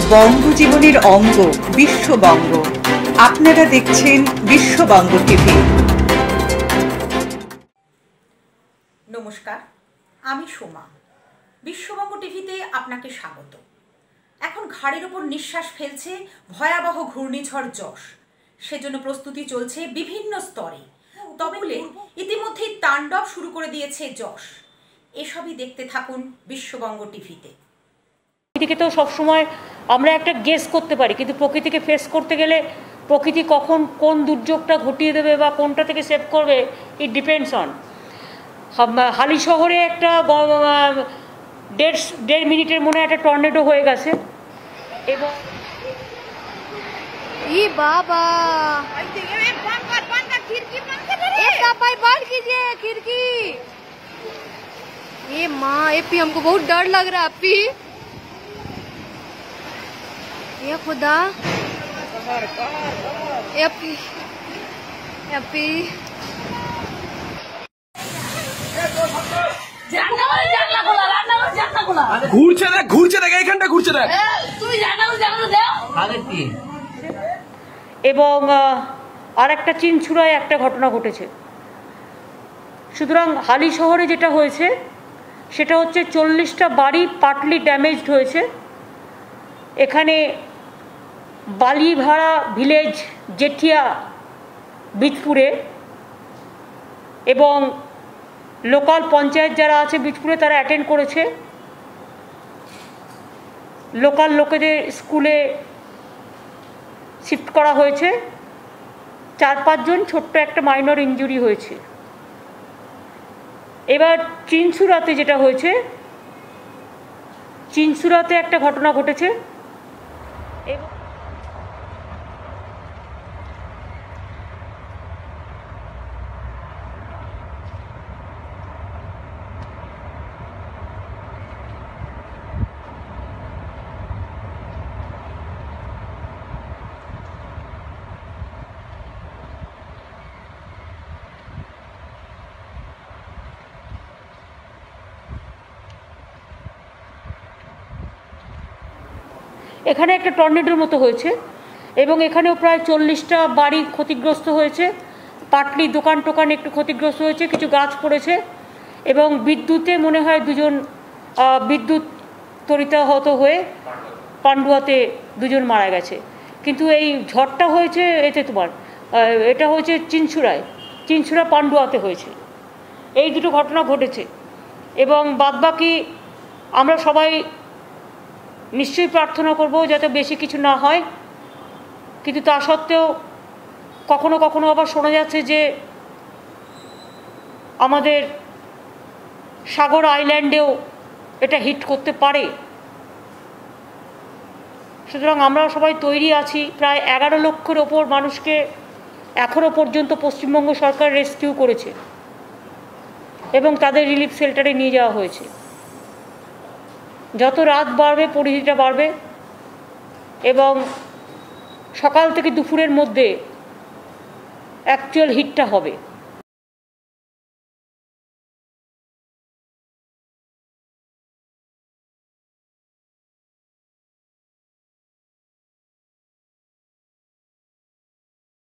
বঙ্গজীবনের অঙ্গ বিশ্ববঙ্গ। আপনারা দেখছেন বিশ্ববঙ্গ টিভি। নমস্কার, আমি সোমা। বিশ্ববঙ্গ টিভিতে আপনাকে স্বাগত। এখন ঘাড়ের ওপর নিঃশ্বাস ফেলছে ভয়াবহ ঘূর্ণিঝড় যশ। সেজন্য প্রস্তুতি চলছে বিভিন্ন স্তরে। তবে ইতিমধ্যেই তাণ্ডব শুরু করে দিয়েছে যশ। এসবই দেখতে থাকুন বিশ্ববঙ্গ টিভিতে। প্রকৃতিকে তো সবসময় আমরা একটা গেস করতে পারি, কিন্তু প্রকৃতিকে ফেস করতে গেলে প্রকৃতি কখন কোন দুর্যোগটা ঘটিয়ে দেবে বা কোনটা থেকে সেভ করবে, ইট ডিপেন্ডস অন। হালি শহরে একটা 1.5 মিনিটের মনে একটা টর্নেডো হয়ে গেছে এবং बाबा बंद कीजिए खिड़की। ये माँ एपी हमको बहुत डर लग रहा है। अपी ये खुदा एपी एपी ঘুরছে দেখ এইখানটা ঘুরছে দেখ তুমি এবং আর একটা চিনছুড়ায় একটা ঘটনা ঘটেছে। সুতরাং হালি শহরে যেটা হয়েছে সেটা হচ্ছে 40টা বাড়ি পার্টলি ড্যামেজড হয়েছে। এখানে বালিভাড়া ভিলেজ, জেঠিয়া, বীজপুরে এবং লোকাল পঞ্চায়েত যারা আছে বীজপুরে তারা অ্যাটেন্ড করেছে। লোকাল লোকেদের স্কুলে শিফট করা হয়েছে। 4-5 জন, ছোট্ট একটা মাইনর ইনজুরি হয়েছে। এবার চিনসুরাতে যেটা হয়েছে, চিনসুরাতে একটা ঘটনা ঘটেছে এবং এখানে একটা টর্নেডোর মতো হয়েছে এবং এখানেও প্রায় 40টা বাড়ি ক্ষতিগ্রস্ত হয়েছে। পাটলি দোকান টোকান একটু ক্ষতিগ্রস্ত হয়েছে, কিছু গাছ পড়েছে এবং বিদ্যুতে মনে হয় 2 জন বিদ্যুৎ তড়িতাহত হয়ে পান্ডুয়াতে 2 জন মারা গেছে। কিন্তু এই ঝড়টা হয়েছে এটা হয়েছে চিনছুরা পান্ডুয়াতে হয়েছে। এই দুটো ঘটনা ঘটেছে এবং বাদবাকি আমরা সবাই নিশ্চয়ই প্রার্থনা করব যাতে বেশি কিছু না হয়। কিন্তু তা সত্ত্বেও কখনো কখনো আবার শোনা যাচ্ছে যে আমাদের সাগর আইল্যান্ডেও এটা হিট করতে পারে। সুতরাং আমরা সবাই তৈরি আছি। প্রায় 11 লক্ষের ওপর মানুষকে এখনও পর্যন্ত পশ্চিমবঙ্গ সরকার রেস্কিউ করেছে এবং তাদের রিলিফ শেল্টারে নিয়ে যাওয়া হয়েছে। যত রাত বাড়বে পরিধিটা বাড়বে এবং সকাল থেকে দুপুরের মধ্যে অ্যাকচুয়াল হিটটা হবে।